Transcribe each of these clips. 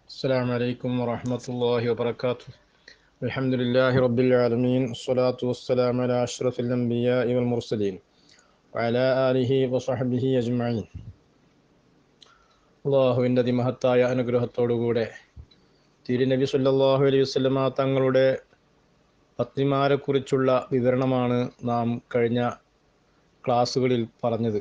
السلام عليكم ورحمة الله وبركاته. الحمد لله رب العالمين، والصلاة والسلام على أشرف الأنبياء والمرسلين وعلى آله وصحبه أجمعين. അള്ളാഹുവിൻ്റെ അതിമഹത്തായ അനുഗ്രഹത്തോടുകൂടെ തിരുനബി സല്ലല്ലാഹു അലൈഹി വസല്ലമ തങ്ങളുടെ പത്നിമാരെക്കുറിച്ചുള്ള വിവരണമാണ് നാം കഴിഞ്ഞ ക്ലാസ്സുകളിൽ പറഞ്ഞത്.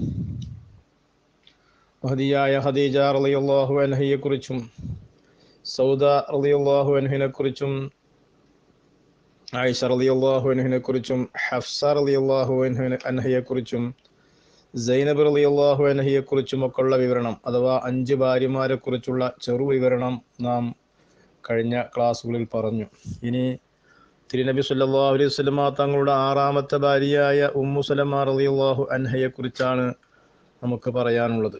മഹദിയായ ഖദീജ റളിയല്ലാഹു അൻഹയെക്കുറിച്ചും സൗദ റളിയല്ലാഹു അൻഹയെക്കുറിച്ചും ആയിഷ റളിയല്ലാഹു അൻഹയെക്കുറിച്ചും ഹഫ്സ റളിയല്ലാഹു അൻഹയെക്കുറിച്ചും സൈനബ് റളിയല്ലാഹു അൻഹയെക്കുറിച്ചും ഒക്കെയുള്ള വിവരണം അഥവാ 5 ഭാര്യമാരെക്കുറിച്ചുള്ള ചെറു വിവരണം നാം കഴിഞ്ഞ ക്ലാസ്സുകളിൽ പറഞ്ഞു. ഇനി തിരുനബി സല്ലല്ലാഹു അലൈഹി വസല്ലമ തങ്ങളുടെ 6ാമത്തെ ഭാര്യയായ ഉമ്മു സലമ റളിയല്ലാഹു അൻഹയെക്കുറിച്ചാണ് നമുക്ക് പറയാനുള്ളത്.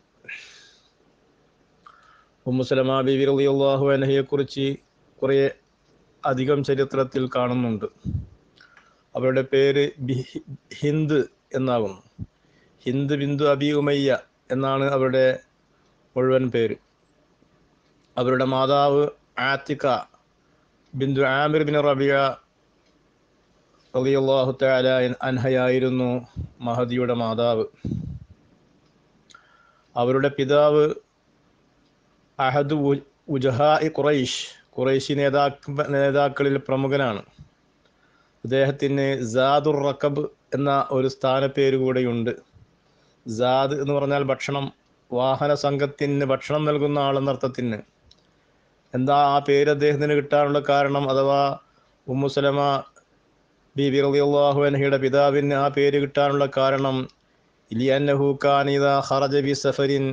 ഉമ്മു സലമ ബീവി റളിയല്ലാഹു അൻഹയെക്കുറിച്ച് കുറേ അധികം ചരിത്രത്തിൽ കാണുന്നുണ്ട്. അവരുടെ പേര് ഹിന്ദ് എന്നാകുന്നു. ഹിന്ദ് ബിന്ദു അബി ഉമയ്യ എന്നാണ് അവരുടെ മുഴുവൻ പേര്. അവരുടെ മാതാവ് ആത്തിക ബിന്ദു ആമിർ ബിൻ റബിയ റളിയല്ലാഹു തആല അൻഹയായിരുന്നു മഹദിയുടെ മാതാവ്. അവരുടെ പിതാവ് അഹദ് ഉജഹാഇ ഖുറൈശി നേതാക്കളിൽ പ്രമുഖനാണ്. അദ്ദേഹത്തിന് സാദുർ റക്കബ് എന്ന ഒരു സ്ഥാനപ്പേര് കൂടെയുണ്ട്. സാദ് എന്ന് പറഞ്ഞാൽ ഭക്ഷണം, വാഹന സംഘത്തിന് ഭക്ഷണം നൽകുന്ന ആളെന്നർത്ഥത്തിന്. എന്താ ആ പേര് അദ്ദേഹത്തിന് കിട്ടാനുള്ള കാരണം, അഥവാ ഉമ്മു സലമ ബീബി റളിയല്ലാഹു അൻഹയുടെ പിതാവിന് ആ പേര് കിട്ടാനുള്ള കാരണം ലിഅന്നഹു കാന ഇദാ ഖറജ ബി സഫരിൻ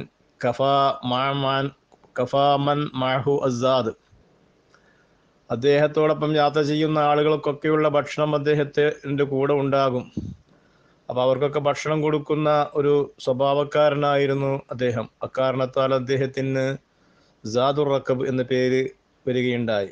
കഫാ മൻ മഅഹു അസ്സാദ്. അദ്ദേഹത്തോടൊപ്പം യാത്ര ചെയ്യുന്ന ആളുകൾക്കൊക്കെയുള്ള ഭക്ഷണം അദ്ദേഹത്തിൻ്റെ കൂടെ ഉണ്ടാകും. അപ്പോൾ അവർക്കൊക്കെ ഭക്ഷണം കൊടുക്കുന്ന ഒരു സ്വഭാവക്കാരനായിരുന്നു അദ്ദേഹം. അക്കാരണത്താൽ അദ്ദേഹത്തിന് സാദുർ റക്കബ് എന്ന പേര് വരികയുണ്ടായി.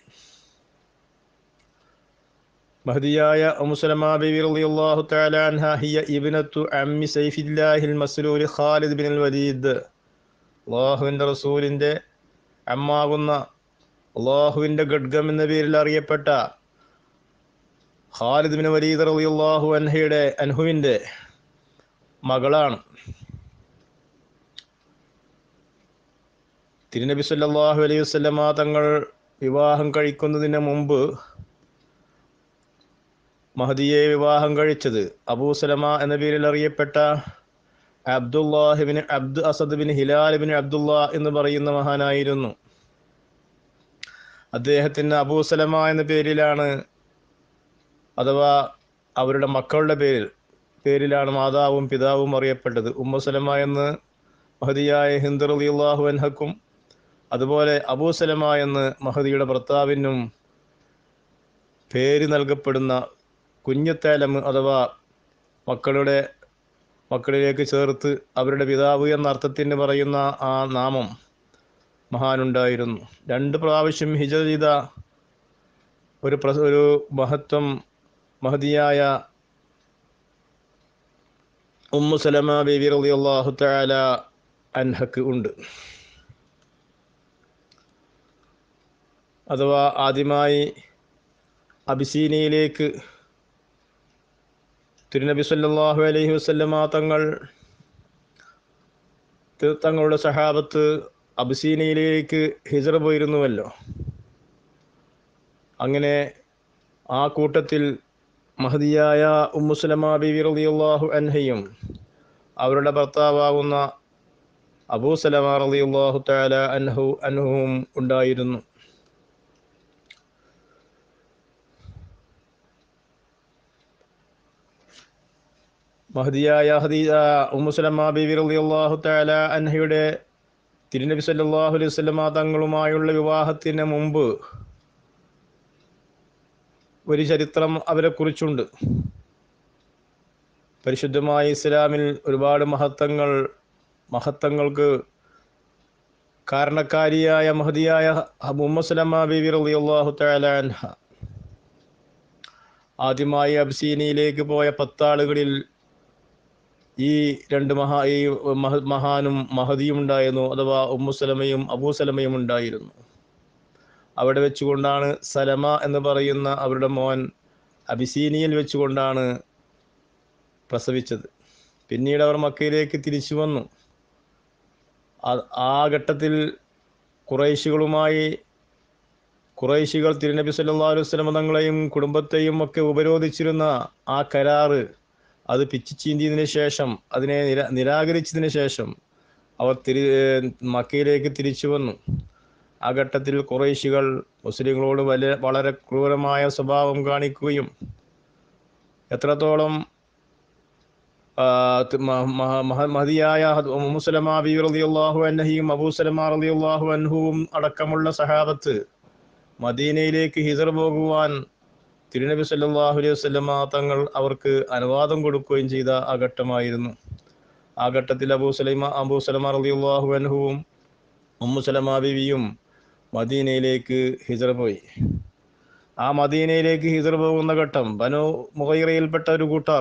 മഹദിയായ ഉമ്മു സലമ ബീവി റളിയല്ലാഹു തആല അൻഹ ഹിയ ഇബ്നത്തു അമ്മി സൈഫില്ലാഹിൽ മസ്ലൂൽ ഖാലിദ് ബിൻ വലീദ്. അല്ലാഹുവിൻ്റെ റസൂലിൻ്റെ അമ്മാകുന്ന, അള്ളാഹുവിൻ്റെ ഖഡ്ഗം എന്ന പേരിൽ അറിയപ്പെട്ട ഖാലിദ് ബിൻ വലീദ് റളിയല്ലാഹു അൻഹുവിൻ്റെ മകളാണ്. തിരുനബി സല്ലല്ലാഹു അലൈഹി വസല്ലമ തങ്ങൾ വിവാഹം കഴിക്കുന്നതിന് മുമ്പ് മഹദിയെ വിവാഹം കഴിച്ചത് അബൂ സലമ എന്ന പേരിൽ അറിയപ്പെട്ട അബ്ദുല്ലാഹിബിൻ അബ്ദു അസദ് ബിൻ ഹിലാൽ ബിൻ അബ്ദുല്ലാ എന്ന് പറയുന്ന മഹാനായിരുന്നു. അദ്ദേഹത്തിന് അബൂ സലമ എന്ന പേരിലാണ്, അഥവാ അവരുടെ മക്കളുടെ പേരിലാണ് മാതാവും പിതാവും അറിയപ്പെട്ടത്. ഉമ്മു സലമ എന്ന് മഹദിയായ ഹിന്ദ് റളിയല്ലാഹു അൻഹക്കും അതുപോലെ അബൂ സലമ എന്ന് മഹദിയുടെ ഭർത്താവിനും പേര് നൽകപ്പെടുന്ന കുഞ്ഞത്തേലം അഥവാ മക്കളിലേക്ക് ചേർത്ത് അവരുടെ പിതാവ് എന്ന അർത്ഥത്തിന് പറയുന്ന ആ നാമം മഹാനുണ്ടായിരുന്നു. 2 പ്രാവശ്യം ഹിജ്റ ചെയ്ത ഒരു മഹത്വം മഹദിയായ ഉമ്മു സലമ ബീവി റളിയല്ലാഹു തആല അൻഹക്ക് ഉണ്ട്. അഥവാ ആദ്യമായി അബിസീനിയയിലേക്ക് തിരുനബി സല്ലല്ലാഹു അലൈഹി വസല്ലമ തങ്ങളുടെ സഹാബത്ത് അബിസീനിയയിലേക്ക് ഹിജ്റ പോയിരുന്നുവല്ലോ. അങ്ങനെ ആ കൂട്ടത്തിൽ മഹദിയായ ഉമ്മു സലമ ബീവി റളിയല്ലാഹു അൻഹയും അവരുടെ ഭർത്താവാകുന്ന അബൂ സലമ റളിയല്ലാഹു തആല അൻഹുവും ഉണ്ടായിരുന്നു. മഹദിയായ ഉമ്മു സലമ ബീവി റളിയല്ലാഹു തആല അൻഹയുടെ തിരുനബി സല്ലല്ലാഹു അലൈഹി വസല്ലമ തങ്ങളുമായുള്ള വിവാഹത്തിന് മുമ്പ് ഒരു ചരിത്രം അവരെക്കുറിച്ചുണ്ട്. പരിശുദ്ധമായ ഇസ്ലാമിൽ ഒരുപാട് മഹത്വങ്ങൾക്ക് കാരണക്കാരിയായ മഹദിയായ ഉമ്മു സലമ ബീവി റളിയല്ലാഹു തആല അൻഹ ആദ്യമായി അബ്സീനിയയിലേക്ക് പോയ 10 ആളുകളിൽ ഈ മഹാനും മഹദിയും ഉണ്ടായിരുന്നു, അഥവാ ഉമ്മു സലമയും അബൂ സലമയും ഉണ്ടായിരുന്നു. അവിടെ വെച്ചുകൊണ്ടാണ് സലമ എന്ന് പറയുന്ന അവരുടെ മോൻ അബിസീനിയയിൽ വെച്ചുകൊണ്ടാണ് പ്രസവിച്ചത്. പിന്നീട് അവർ മക്കയിലേക്ക് തിരിച്ചു വന്നു. ആ ഘട്ടത്തിൽ ഖുറൈശികൾ തിരുനബി സല്ലല്ലാഹു അലൈഹി വസല്ലം തങ്ങളെയും കുടുംബത്തെയും ഒക്കെ ഉപരോധിച്ചിരുന്ന ആ കരാറ് അത് പിച്ചിച്ചീന്തിയതിനു ശേഷം, അതിനെ നിരാകരിച്ചതിന് ശേഷം അവർ മക്കയിലേക്ക് തിരിച്ചു വന്നു. ആ ഘട്ടത്തിൽ ഖുറൈശികൾ മുസ്ലിങ്ങളോട് വളരെ ക്രൂരമായ സ്വഭാവം കാണിക്കുകയും എത്രത്തോളം മഹദിയായ ഉമ്മു സലമ ബിവി റളിയല്ലാഹു അൻഹയും അബൂ സലമ റളിയല്ലാഹു അൻഹുവും അടക്കമുള്ള സഹാബത്ത് മദീനയിലേക്ക് ഹിജറ പോകുവാൻ തിരുനബി സല്ലല്ലാഹു അലൈഹി വസല്ലമ തങ്ങൾ അവർക്ക് അനുവാദം കൊടുക്കുകയും ചെയ്ത ആ ഘട്ടമായിരുന്നു. ആ ഘട്ടത്തിൽ അബൂ സലമ റളിയല്ലാഹു അൻഹുവും ഉമ്മു സലമ ബിവിയും മദീനയിലേക്ക് ഹിജറ പോയി. ആ മദീനയിലേക്ക് ഹിജറ പോകുന്ന ഘട്ടം ബനു മുഗൈറയിൽപ്പെട്ട ഒരു കൂട്ടർ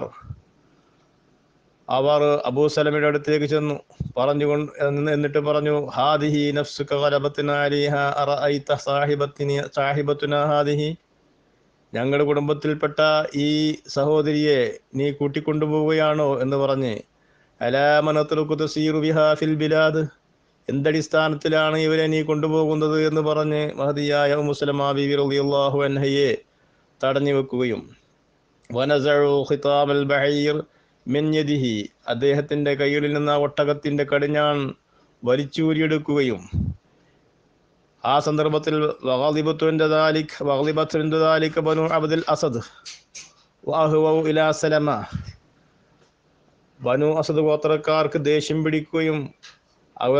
അവർ അബൂ സലമയുടെ അടുത്തേക്ക് ചെന്നു എന്നിട്ട് പറഞ്ഞു, ഹാദിഹി നഫ്സുക ഗലബത്ന അലൈഹാ അറഅയ്ത സാഹിബത്തുനാ ഹാദിഹി, ഞങ്ങളുടെ കുടുംബത്തിൽപ്പെട്ട ഈ സഹോദരിയെ നീ കൂട്ടിക്കൊണ്ടുപോവുകയാണോ എന്ന് പറഞ്ഞ്, അലാ മനത്റുകു തസീറു ബിഹാ ഫിൽ ബിലാദ്, എന്തടിസ്ഥാനത്തിലാണ് ഇവരെ നീ കൊണ്ടുപോകുന്നത് എന്ന് പറഞ്ഞ് മഹദിയായ ഉമ്മു സലമ ബിവി റളിയല്ലാഹു അൻഹയെ തടഞ്ഞു വെക്കുകയും വനസഉ ഖിതാമൽ ബഈർ മിൻ യദിഹി, അദ്ദേഹത്തിന്റെ കയ്യിൽ നിന്ന് ആ ഒട്ടകത്തിന്റെ കടിഞ്ഞാൺ വലിച്ചൂരിയെടുക്കുകയും ആ സന്ദർഭത്തിൽ ബനു അബ്ദുൽ അസദ് വഅഹ്വഉ ഇലാ സലമ, ബനു അസദ് ഗോത്രക്കാർക്ക് ദേഷ്യം പിടിക്കുകയും അവർ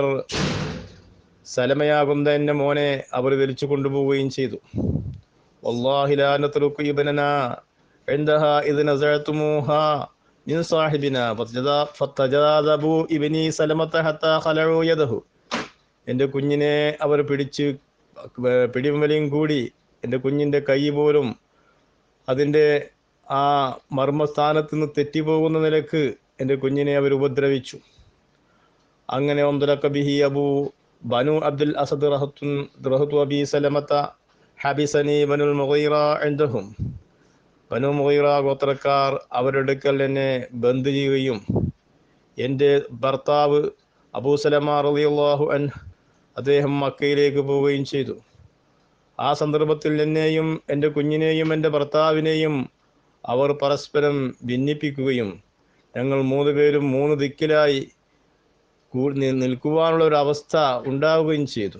സലമയാകുന്ന എന്റെ മോനെ അവർ വലിച്ചു കൊണ്ടുപോവുകയും ചെയ്തു. വല്ലാഹി ലാ നത്റുകു ഇബ്നനാ ഇൻദഹാ ഇദ് നസഅതുമൂഹാ മിൻ സാഹിബിനാ ഫതജാദബു ഇബ്നി സലമത ഹത്താ ഖലഉ യദഹു, എൻ്റെ കുഞ്ഞിനെ അവർ പിടിയും വലിയും കൂടി എൻ്റെ കുഞ്ഞിൻ്റെ കൈ പോലും അതിൻ്റെ ആ മർമ്മസ്ഥാനത്ത് നിന്ന് തെറ്റിപ്പോകുന്ന നിലക്ക് എൻ്റെ കുഞ്ഞിനെ അവർ ഉപദ്രവിച്ചു. അങ്ങനെ ഒന്തലക ബിഹി ബനു അബ്ദുൽ അസദ് റഹത്തു അബി സലമത ഹബിസനി ബനുൽ മുഗീറ ഇൻദഹും, ബനു മുഗീറ ഗോത്രക്കാർ അവരുടെ അടുക്കൽ എന്നെ ബന്ദ് ചെയ്യുകയും എൻ്റെ ഭർത്താവ് അബൂ സലമ റളിയല്ലാഹു അൻഹു അദ്ദേഹം മക്കയിലേക്ക് പോവുകയും ചെയ്തു. ആ സന്ദർഭത്തിൽ എന്നെയും എൻ്റെ കുഞ്ഞിനെയും എൻ്റെ ഭർത്താവിനെയും അവർ പരസ്പരം ഭിന്നിപ്പിക്കുകയും ഞങ്ങൾ 3 പേരും 3 ദിക്കിലായി നിൽക്കുവാനുള്ള ഒരു അവസ്ഥ ഉണ്ടാവുകയും ചെയ്തു.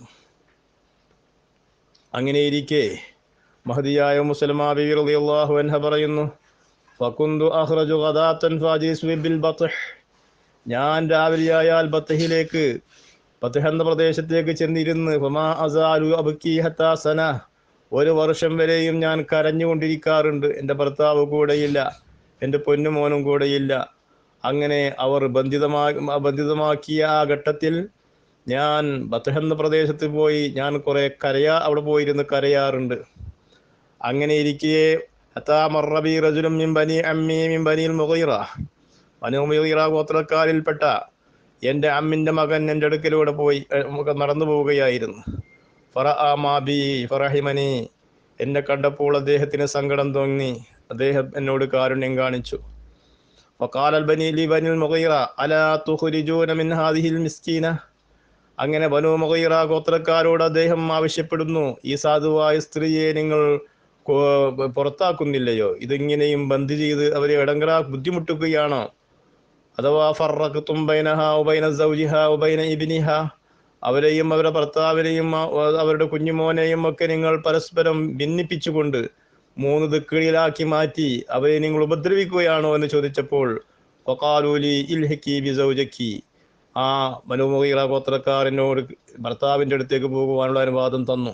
അങ്ങനെയിരിക്കെ മഹദിയായ ഉമ്മു സലമ ബിവി റളിയല്ലാഹു അൻഹ പറയുന്നു, ഫകുന്തു അഖ്റജു ഗദാതൻ ഫാജിസ്വി ബിൽ ബത്ഹ്, ഞാൻ രാവിലെയായാൽ ബത്ഹിലേക്ക് എന്ന പ്രദേശത്തേക്ക് ചെന്നിരുന്ന് ഫമാ അസാലു അബ്കി ഹത്താ സന, 1 വർഷം വരെയും ഞാൻ കരഞ്ഞുകൊണ്ടിരിക്കാറുണ്ട്. എൻ്റെ ഭർത്താവ് കൂടെയില്ല, എൻ്റെ പൊന്നുമോനും കൂടെയില്ല. അങ്ങനെ അവർ ബന്ധിതമാക്കിയ ആ ഘട്ടത്തിൽ ഞാൻ ബത്ഹ് എന്ന പ്രദേശത്ത് പോയി ഞാൻ കുറെ അവിടെ പോയിരുന്ന് കരയാറുണ്ട്. അങ്ങനെ ഇരിക്കെ ഹത്താ മർറബി റജുലും മിൻ ബനി അമ്മി മിൻ ബനിൽ മുഗീറ, ബനു മുഗീറ ഗോത്രക്കാരിൽപ്പെട്ട എൻ്റെ അമ്മിൻ്റെ മകൻ എൻ്റെ അടുക്കലൂടെ നടന്നു പോവുകയായിരുന്നു. ഫറഅ മാ ബി ഫറഹിമനി, എന്നെ കണ്ടപ്പോൾ അദ്ദേഹത്തിന് സങ്കടം തോന്നി, അദ്ദേഹം എന്നോട് കാരുണ്യം കാണിച്ചു. ഫഖാല ബനിൽ മുഗീറ അലാ തുഖ്രിജൂന മിൻ ഹാദിഹിൽ മിസ്കീന, അങ്ങനെ ബനു മുഗീറ ഗോത്രക്കാരോട് അദ്ദേഹം ആവശ്യപ്പെടുന്നു, ഈ സാധുവായ സ്ത്രീയെ നിങ്ങൾ പുറത്താക്കുന്നില്ലയോ? ഇതിങ്ങനെയും ബന്ദ് ചെയ്ത് അവരെ ബുദ്ധിമുട്ടുകയാണോ? അഥവാ ഫറഖ്തും ബൈനഹാ വബൈന സൗജിഹാ വബൈന ഇബ്നിഹാ, അവരെയും അവരുടെ ഭർത്താവിനെയും അവരുടെ കുഞ്ഞുമോനെയും ഒക്കെ നിങ്ങൾ പരസ്പരം ഭിന്നിപ്പിച്ചുകൊണ്ട് 3 ദിക്കുകളിലാക്കി മാറ്റി അവരെ നിങ്ങൾ ഉപദ്രവിക്കുകയാണോ എന്ന് ചോദിച്ചപ്പോൾ വഖാലൂലി ഇൽഹിക്കി ബിസൗജക്കി, ആ ബനു മുഗീറ ഗോത്രക്കാരനോട് ഭർത്താവിൻ്റെ അടുത്തേക്ക് പോകുവാനുള്ള അനുവാദം തന്നു.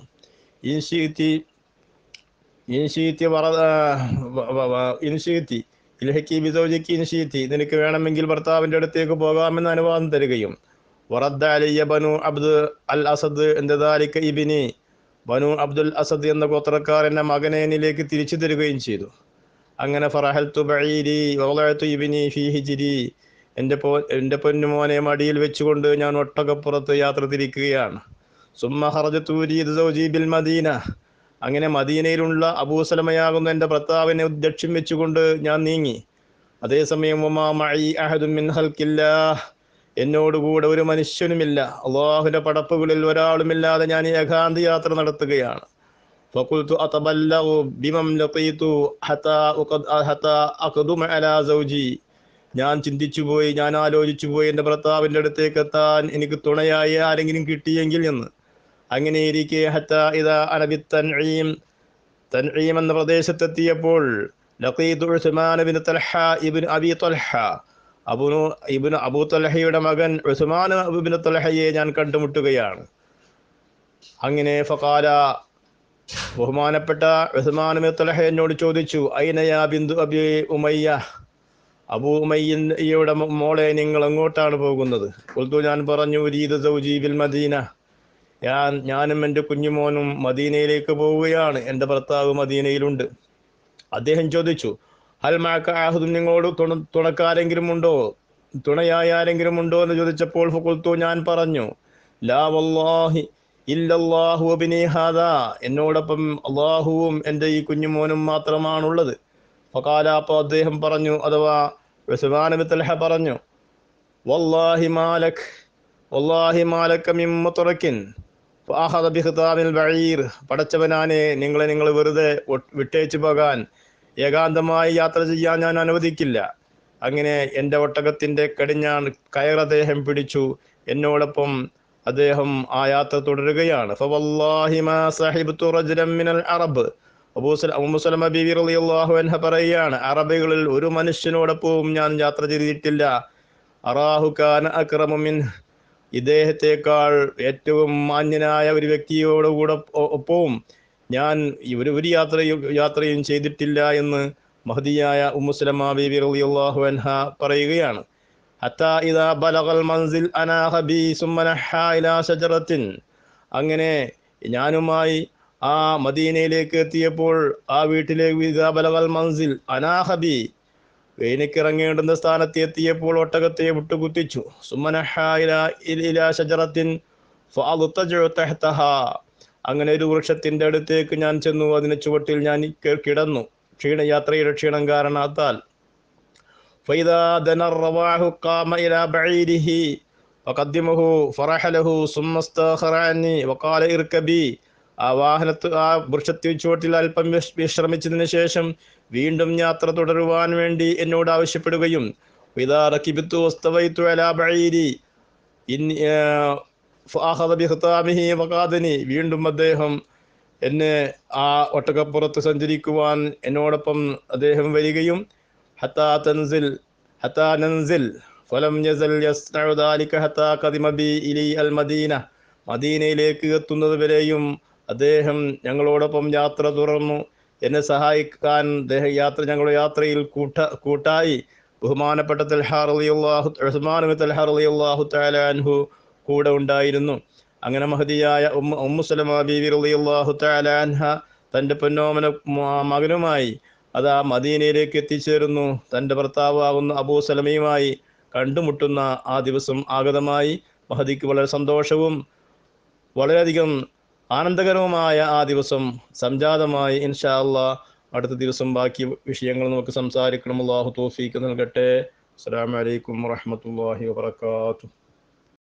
ഇൽഹിക്കി ബിസൗജക്കി ഇൻഷീതി, നിനക്ക് വേണമെങ്കിൽ ഭർത്താവിൻ്റെ അടുത്തേക്ക് പോകാമെന്ന് അനുവാദം തരികയും വറദ്ദ അലയ്യ ബനു അബ്ദു അൽ അസദ് എന്ന ദാലിക ഇബ്നി, ബനു അബ്ദുൽ അസദ് എന്ന ഗോത്രക്കാർ എന്ന മകനെ എന്നിലേക്ക് തിരിച്ചു തരികയും ചെയ്തു. അങ്ങനെ ഫറഹൽതു ബഈരി വളഅതു ഇബ്നി ഫീ ഹിജ്രി, എൻ്റെ പൊന്നുമോനെ മടിയിൽ വെച്ചുകൊണ്ട് ഞാൻ ഒട്ടകപ്പുറത്ത് യാത്ര തിരിക്കുകയാണ്. സുമ്മ ഖറജതു ഉരീദു സൗജി ബിൽ മദീന. അങ്ങനെ മദീനയിലുള്ള അബൂ സലമയാകുന്ന എൻ്റെ ഭർത്താവിനെ ലക്ഷ്യം വെച്ചുകൊണ്ട് ഞാൻ നീങ്ങി. അതേസമയം വമാ മഈ അഹദുൻ മിൻ ഖൽഖില്ലാഹ്, എന്നോടുകൂടെ ഒരു മനുഷ്യനുമില്ല, അള്ളാഹുവിൻ്റെ പടപ്പുകളിൽ ഒരാളുമില്ലാതെ ഞാൻ ഏകാന്ത യാത്ര നടത്തുകയാണ്. ഫഖുൽതു അതബല്ലഗു ബിമൻ ലഖീതു ഹത്താ അഖ്ദുമ അലാ സൗജി. ഞാൻ ചിന്തിച്ചുപോയി, ഞാൻ ആലോചിച്ചുപോയി, എൻ്റെ ഭർത്താവിൻ്റെ അടുത്തേക്ക് എത്താൻ എനിക്ക് തുണയായി ആരെങ്കിലും കിട്ടിയെങ്കിൽ എന്ന്. അങ്ങനെ ഇരിക്കെ ഹത്താ ഇദാ അന ബിത്തൻഈം, തൻഈം എന്ന പ്രദേശത്തെത്തിയപ്പോൾ ലഖീതു ഉസ്മാൻ ഇബ്നു തൽഹ ഇബ്നു അബി തൽഹ, അബൂ തൽഹയുടെ മകൻ ഉസ്മാൻ ഇബ്നു തൽഹയെ ഞാൻ കണ്ടുമുട്ടുകയാണ്. അങ്ങനെ ഫഖാല, ബഹുമാനപ്പെട്ട ഉസ്മാൻ ഇബ്നു തൽഹ എന്നോട് ചോദിച്ചു, ഐന യാ ബിന്തു അബി ഉമയ്യ, അബൂ ഉമയ്യയുടെ മോളെ നിങ്ങൾ എങ്ങോട്ടാണ് പോകുന്നത്? ഖുൽതു, ഞാൻ പറഞ്ഞു, ഉരീദു സൗജി ബിൽ മദീന, ഞാനും എൻ്റെ കുഞ്ഞുമോനും മദീനയിലേക്ക് പോവുകയാണ്, എൻ്റെ ഭർത്താവ് മദീനയിലുണ്ട്. അദ്ദേഹം ചോദിച്ചു, ഹൽ മഅക അഹദുൻ, നിങ്ങളോട് തുണക്കാരെങ്കിലും ഉണ്ടോ, തുണയായ ആരെങ്കിലും ഉണ്ടോ എന്ന് ചോദിച്ചപ്പോൾ ഫഖുൽതു, ഞാൻ പറഞ്ഞു, ലാ വല്ലാഹി ഇല്ലല്ലാഹു വബിനി ഹാദാ, എന്നോടൊപ്പം അള്ളാഹുവും എൻ്റെ ഈ കുഞ്ഞുമോനും മാത്രമാണുള്ളത്. ഫഖാല, അപ്പോൾ അദ്ദേഹം പറഞ്ഞു, അഥവാ ഉസ്മാൻ ഇബ്നു തൽഹ പറഞ്ഞു, വല്ലാഹി മാലക മിൻ മുത്റകിൻ ഫഅഖദ ബിഖിതാമിൽ ബഈർ, പടച്ചവനാനെ, നിങ്ങൾ വെറുതെ വിട്ടേച്ചു പോകാൻ, ഏകാന്തമായി യാത്ര ചെയ്യാൻ ഞാൻ അനുവദിക്കില്ല. അങ്ങനെ എൻ്റെ ഒട്ടകത്തിൻ്റെ കടിഞ്ഞാൺ കയർ അദ്ദേഹം പിടിച്ചു, എന്നോടൊപ്പം അദ്ദേഹം ആ യാത്ര തുടരുകയാണ്. ഫവല്ലാഹി മാ സഹിബ്തു റജുലൻ മിനൽ അറബ്, ഉമ്മു സലമ ബീവി റളിയല്ലാഹു അൻഹ പറയുകയാണ്, അറബികളിൽ ഒരു മനുഷ്യനോടൊപ്പവും ഞാൻ യാത്ര ചെയ്തിട്ടില്ല. അറാഹു കാന അക്റമു മിൻഹു, ഇദ്ദേഹത്തെക്കാൾ ഏറ്റവും മാന്യനായ ഒരു വ്യക്തിയോടുകൂടെ ഒപ്പവും ഞാൻ ഒരു യാത്രയും ചെയ്തിട്ടില്ല എന്ന് മഹദിയായ ഉമ്മു സലമ ബീവി റളിയല്ലാഹു അൻഹ പറയുകയാണ്. ഹത്താ ഇദാ ബലഗൽ മൻസിൽ അനാഹ ബി സുമ്മ നഹാ ഇലാ ശജറത്തിൻ, അങ്ങനെ ഞാനുമായി ആ മദീനയിലേക്ക് എത്തിയപ്പോൾ ആ വീട്ടിലേക്ക് ഇദാ ബലഗൽ മൻസിൽ അനാഹ ബി, എനിക്കിറങ്ങേണ്ടുന്ന സ്ഥാനത്ത് എത്തിയപ്പോൾ ഒട്ടകത്തെ വിട്ടുകുത്തിച്ചു. സുമ്മ നഹാ ഇലാ ശജറത്തിൻ ഫഅദ്തജഉ തഹ്തഹാ, അങ്ങനെ ഒരു വൃക്ഷത്തിന്റെ അടുത്തേക്ക് ഞാൻ ചെന്നു, അതിന് ചുവട്ടിൽ ഞാൻ കിടന്നു, യാത്രയുടെ ക്ഷീണം കാരണത്താൽ. فإذا دنا الرواح قام إلى بعيره فقدمه فرحله ثم استأخر عني وقال اركبي. ആ വൃക്ഷത്തിൽ ചുവട്ടിൽ അല്പം വിശ്രമിച്ചതിന് ശേഷം വീണ്ടും യാത്ര തുടരുവാൻ വേണ്ടി എന്നോട് ആവശ്യപ്പെടുകയും, إذا ركبت واستويت على بعيري فأخذ بخطامه وقادني, വീണ്ടും അദ്ദേഹം എന്നെ ആ ഒട്ടകപ്പുറത്ത് സഞ്ചരിക്കുവാൻ എന്നോടൊപ്പം അദ്ദേഹം വരികയും, ഹത്താ നൻസിൽ ഫലം യസൽ യസ്നഉ ദാലിക ഹത്താ ഖദിമ ബി ഇലി അൽ മദീന, മദീനയിലേക്ക് എത്തുന്നത് വരെയും അദ്ദേഹം ഞങ്ങളോടൊപ്പം യാത്ര തുടർന്നു. എന്നെ സഹായിക്കാൻ ഞങ്ങളുടെ യാത്രയിൽ കൂട്ടായി ബഹുമാനപ്പെട്ട ഉസ്മാൻ ഇബ്നു തൽഹ റളിയല്ലാഹു തആല അൻഹു കൂടെ ഉണ്ടായിരുന്നു. അങ്ങനെ മഹദിയായ ഉമ്മു സലമ ബീവി റളിയല്ലാഹു തആല അൻഹ തൻ്റെ പൊന്നോമന മകനുമായി അതാ മദീനയിലേക്ക് എത്തിച്ചേരുന്നു. തൻ്റെ ഭർത്താവാകുന്ന അബൂ സലമയുമായി കണ്ടുമുട്ടുന്ന ആ ദിവസം ആഗതമായി. മഹദിക്ക് വളരെ സന്തോഷവും വളരെയധികം ആനന്ദകരവുമായ ആ ദിവസം സംജാതമായി. ഇൻഷാ അല്ലാഹ് അടുത്ത ദിവസം ബാക്കി വിഷയങ്ങൾ നമുക്ക് സംസാരിക്കണം. അല്ലാഹു തൗഫീഖ് നൽകട്ടെ. അസ്സലാമു അലൈക്കും വറഹ്മത്തുള്ളാഹി വബറകാതുഹു.